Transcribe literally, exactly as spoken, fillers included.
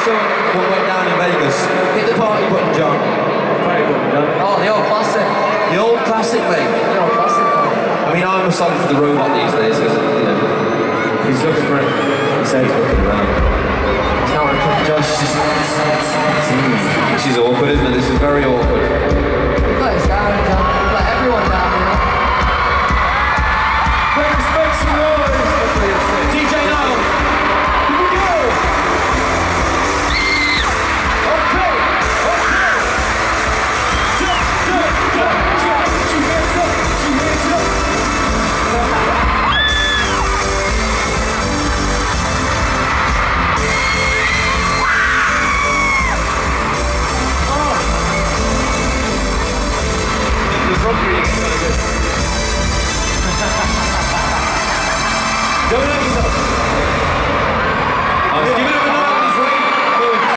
saw what went down in Vegas. Hit the party button, John. Party button, John. Oh, the old classic. The old classic, mate. The old classic. I mean, I'm a solid for the robot these days because, you know, He's looking for it. he said he's looking around. It's not a quick Josh. This is awkward, isn't it? This is very awkward.